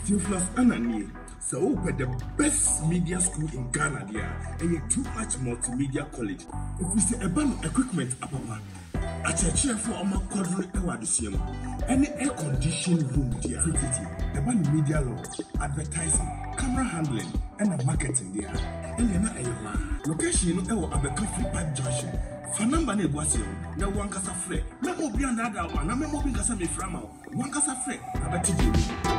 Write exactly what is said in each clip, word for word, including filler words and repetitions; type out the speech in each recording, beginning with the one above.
Theophilus Anani, so open the best media school in Ghana there, and a too much multimedia college. If we say a ban equipment apapa, a church for a quadruple ewadisium, any air conditioned room there, a ban media law, advertising, camera handling, and a marketing there, and then a location of a coffee pipe junction. Fanamba ne boasio na wankasa frɛ na obi andada wa na memo bi nkasa me frama wankasa frɛ abati je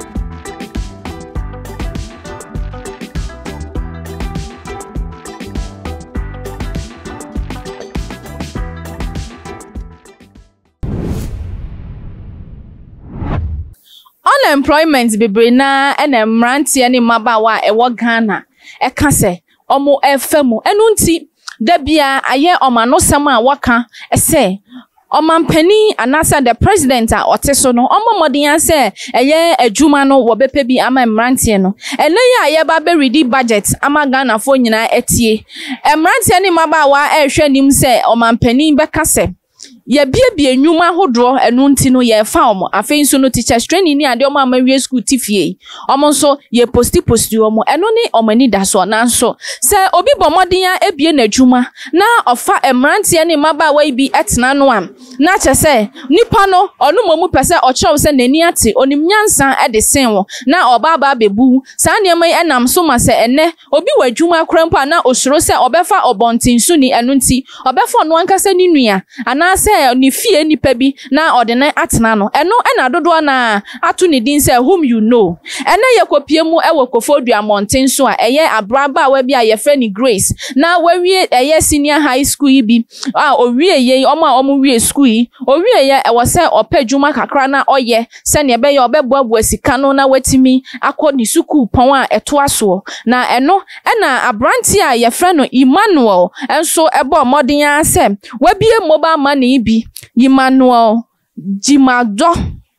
unemployment bebre na ena mrantie ne mabawa ewo Ghana e ka se omo efemu enu nti Debia aye omano sama waka ese omampani anasa the president a oteso no omomodin ase eye adwuma no wo bepe bi ama mrantie no ene ya aye ba be ready budget ama Ghana fo nyina etie emrantie ne mabawa ehwe nim se omampani beka se ye biebie nwuma hodro enu nti no ye fa omo afei nso no teachers training ni ade omo amawie school tifie omo nso ye posti posti omo eno ni omani da so na nso se obi bomodin ebie na dwuma na ofa emrantie ne maba wa bi etena no am na che se nipa no onu momu pese o chew se nani ate onim nyansa ede sen wo na oba ba bebu sa niam enam so ma se ene obi wa dwuma krampa na osuro se obefa obontinsu ni enu nti obefa no ankasa ni nua ana se ni fie nipa bi na odene atena no eno ena dodo na atu ni din se whom you know ena yekopie mu ewo kofodua mountain so a eye abraba wa bi a ye frɛ ni Grace na wawie eye senior high school bi a owie ye omo a omo wie school yi owie ye ewo se opadwuma kakra na oye se ne be ye obeboabu asika no na watimi akoni school pon a eto aso na eno ena abranti a ye frɛ no Emmanuel enso ebo modin a se wabie mobile money bi Emmanuel Jimado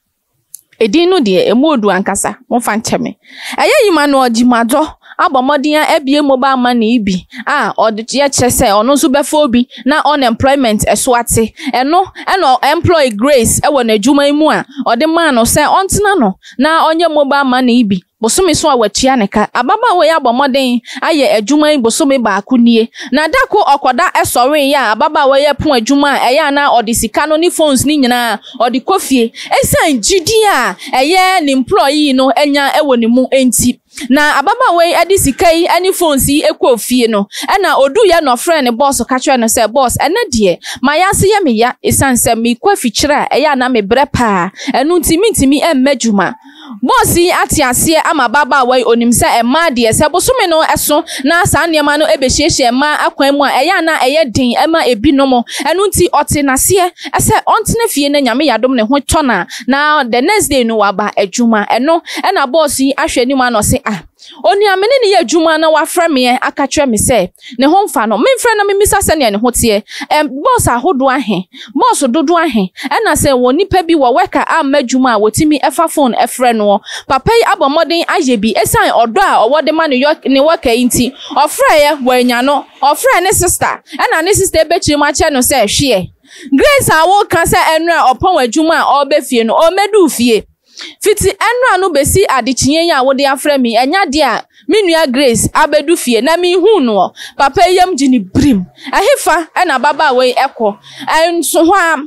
edinu de emodu ankasa mo fa ncheme eye Emmanuel Jimado abomodin ebie mobile money bi ah odye chese ono so befo obi na unemployment eso ate eno eno employee Grace ewo na adwuma mu a ode man no se ontena no na onye mobile money bi bosome so awatua neka ababa we abomodin aye adwuma bosome ba akunie na dako okoda esore ya ababa we ye pon adwuma eya na odi sika no ni phones ni nyina odi kofie esan gidi a eye ni employee no enya ewo ni mu enti na ababa we edi sika yi ani phones yi ekofie no ena odu ye no friend boss ka kire no say boss ena de mayase ye me ya esan se me kwafikyira eya na me brepa enu ntimi ntimi emmadwuma Bosi ati asie ama baba wai onim se ema de se bosome no eso na sa niema no ebehyehyɛ ema akwan mu a eya na eye din ema ebi no mo enu nti ote na se ese ontene fie na nyame yadom ne ho tona na the next day no waba adwuma eno ena bosi ahwɛ ni mu no se ah oni amene ne ye adwuma na wafra me aka kire me se ne ho mfa no memfra na memisa se ne ne ho tie em boss ahodo ahe boss dodo ahe ena se woni pa bi wo weka amma adwuma a wotimi efa phone efre no papa yi abomodin aye bi esan odo a owode ma ne ne weka inti ofra ye wanya no ofra ne sister ena ne sister ebechiri ma che no se hwe Grace awo kan se enra opon adwuma a obefie no o medu fie Fiti enra no besi adechie ya wode afra mi enya de a menua Grace abedu fie na mi hu no papa yam gini brim ahefa ena baba we ekọ enso ho a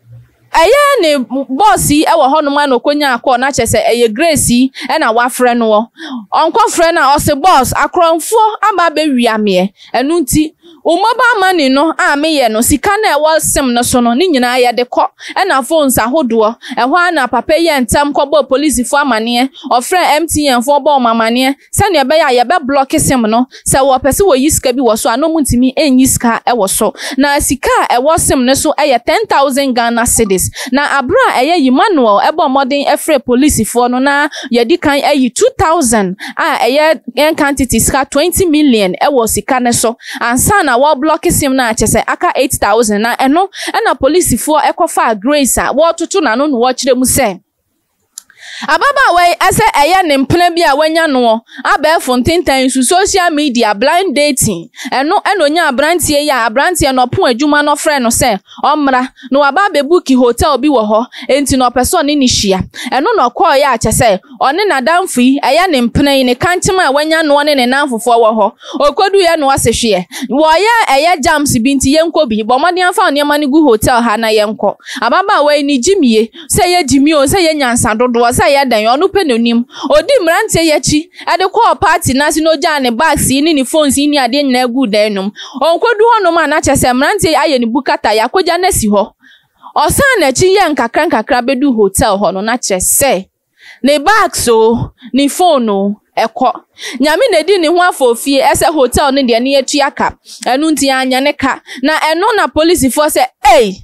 eye ne bossi e wo hono ma no konya akọ na chese eye Grace ena wafre no onko fre na o se boss akronfo aba be wiame enu nti umoba mani no a meye no sika na e wo sem no so no ni nyina ye de kọ ena phones ahodo e ho na papa ye ntam kọbo police fo amane ofre M T N fo bo mamane se ne be ya ye be block sem no se wo pese wo yiska bi wo so anomu ntimi enyi sika e wo so na sika e wo sem ne so e ye ten thousand Ghana cedis na abra eye Emmanuel ebo modern efre police fo no na ye di kan ayi two thousand a eye en quantity sika twenty million e wo sika ne so ansa na wo block sim na chese aka eight thousand na eno na police fo ekofa Grace a wo tutu na no no wo kire mu se Ababa we ese eye ne mpena bi a wanya no aba fontentan su social media blind dating eno eno nya abrantie ya abrantie no pon adwuma no frɛ no se omra no aba be booki hotel bi wo ho enti no person ni hia eno no call ya ache se one na damfo yi eye ne mpena yi ne kantima a wanya no ne ne namfofo wo ho okodu ye no asehwe wo ye eye jams bi nti yenko bi bomode afa ne ma ne gu hotel ha na yenko ababa we ni jimie se ye jimi o se ye nyansa dodo se ye dan onu penonim odi mrante ye chi ade call party na si no ja ne bags ni ni phones ni ade nyina gu dan num onkodu ho no ma na chese mrante aye ni bukata yakoja na si ho osan na chi ye nkakra nkakra bedu hotel ho no na chese ne bags o ni phone o eko nyame na di ni ho afofie ese hotel ne de ne etu aka enu nti anya ne ka na eno na police for say eh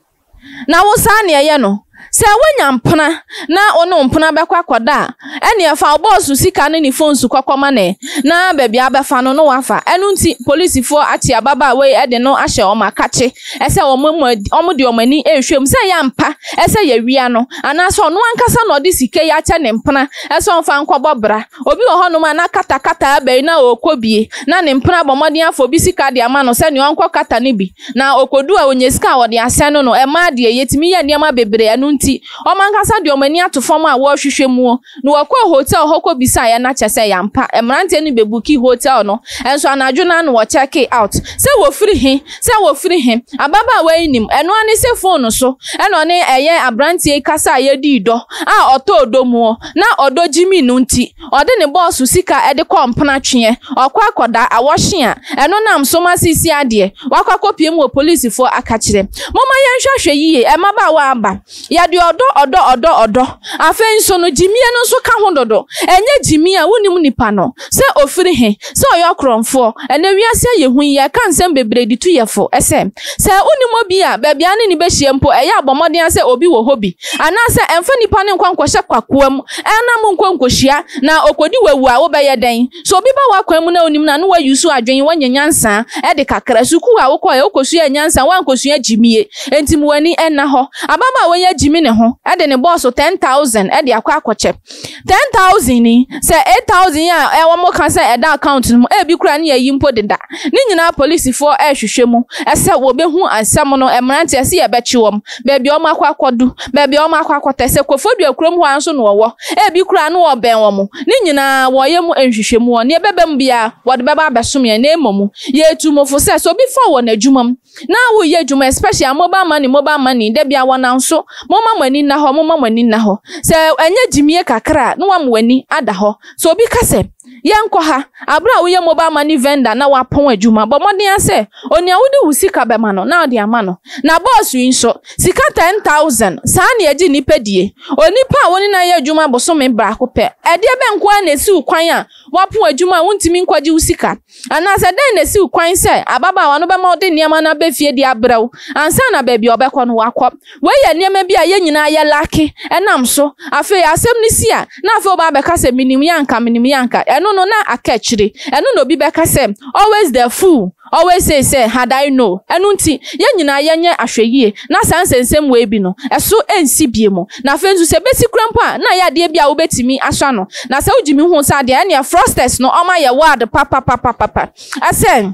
na wo sa ne ye no se wanya mpana na ono mpana bekwa koda ene afa boss sika ne ni phone su kokoma ne na baabi abafa no no wafa enu nti police for ati ababa we ede no ahye o makache ese omo omo de omani ehwem se ya mpa ese ya wia no ana so no ankasa no de sike ya che ne mpana ese onfa nkobobra obi wo hono ma na kata kata abai na okobie na ne mpana bomodin afo bi sika de ama no se ne onko kata ne bi na okodu a onye sika wo de ase no no e ma de yetimi ya niam bebre enu nti o mankasa de omani atofom a wo hwehwe mu no wakọ hotel hoko bisa ya na chese ya mpa emrante ni bebuki hotel no enso anadwo na no wo check out se wo free he se wo free he ababa we nim eno ani se phone so eno ne eye abrante kasa ye di do a oto odomu na odo jimi no nti ode ne boss sika ede kompana twe okwa akoda awohye a eno nam so ma sisi ade wakọ kopie mu police for akachire moma yenhwehwe yiye emaba wa aba ya di odo odo odo odo afen so no jimi no so ka ho dodo enye jimi a wonim nipa no se ofiri he se oyokromfo ene wiase yehu ye kan sem bebre di tu yefo ese se wonim obi a babia ne ni behie mpo eye abomodin se obi wo hobi ana se emfa nipa ne nkwankwohye kwakoam ena mu nkwankwohia na okodi wawu a wo be ye den so obi ba wakwam na onim na no wa yusu adwen wanyanyansa e de kakra suku a wo ko e okosu anyansa wankosu ajimie enti mu wani enna ho ababa wo ye jimi ne ho e de ne boss ten thousand e de akwa akoche ten thousand ni se eight thousand ya e wo mo kan se e da account no e bi kura ne yayi mpo deda ni nyina police for e hwehwe mu e se wo be hu ansam no emrante se ye be chiwom be bi o makwa akodu be bi o makwa akota se kofodu akurom ho anso no wo e bi kura no wo ben wo mu ni nyina wo ye mu enhwehwe mu ne bebem bia wo de beba abesom ye na emomu ye tumofo se so bi for wo na adwumam na wo ye adwuma especially mobile money mobile money de bia wo na nso moma mani na ho moma mani na ho se enye jimie kakra no wa mwani ada ho so obi kase yenko ha abra wo ye mobile money vendor na wa pon adwuma bo modin ase oni awudi wusika be ma no na odi ama no na boss wi nso sika ten thousand sa na eji ni pedie oni pa woni na ye adwuma bo so me bra ko pe e de be nko na esi ukwan a wa pon adwuma wontimi nkwaji wusika ana se den na esi ukwan se ababa wa no be ma odi niam na be fie di abraw ansa na ba bi obekọ no wakọ we ye niam bi a ye nyina ye laki enam so afi asem ni si a na afi oba be ka se minim yanka minim yanka eno no na akachire eno no bi be ka se always the fool always say say had I know enu nti ye nyina ye nye ahweyie na sansensem we bi no eso ensi biemo na fenzu se besi krampo a na ya de bia wo betimi aswa no na se ugimi hu sa de ene frosters no oma ye word papa papa papa asen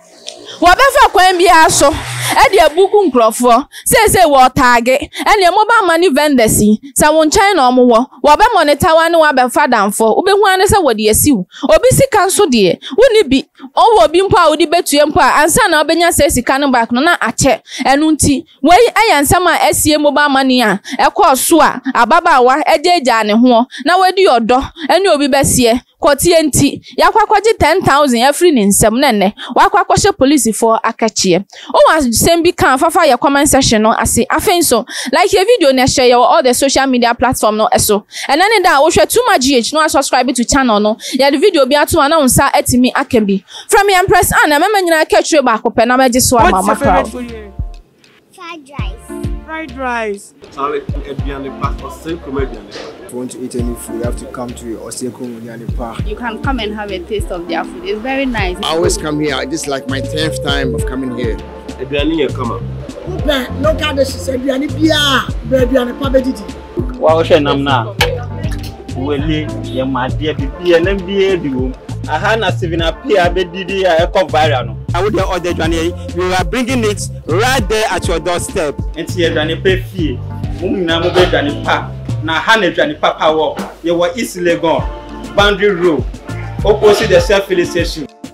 wabefa kwan bia so e de abuku nkrofo say say wo tag ene mobile money vendors sa won chan na omwo wo be monitor wa ne wa be fadamfo obehu ane se wo de asiw obi sika nso de woni bi owo obi mpo a wodi betue mpo a ansa na obenya se sika no back no na ache enu nti we ayansam a asie mobile money a ekoso a ababa wa ejeja ne ho na wadi odo ene obi besie kotie nti yakwakwaje ten thousand every ninsem nene wakwakwaje police for akachie o was sembi kan fafa ya comment section no ase afenso like your video na share your all the social media platform no eso and then that wo hwe too much G H no subscribe to channel no ya the video bi ato na unsa etimi akambi from your impress ana mema nyina kachire ba akopɛ na maji so ama makra fried rice fried rice If you want to eat any food, you have to come to Oseko Munyani Park. you can come and have a taste of their food. It's very nice. I always come here. This is like my tenth time of coming here. Look at this, she said, "Biani Bia, Biani Pabediti." wa o hwe nam na wele ye madie bibie na bie bi wo aha na seven apia be didi a eco viral no I would order dwane we are bringing it right there at your doorstep enti ye dwane pe fie mum na mo be dwane pa na ha na dwane papa wo ye wo East Legon boundary road opposite the self filling station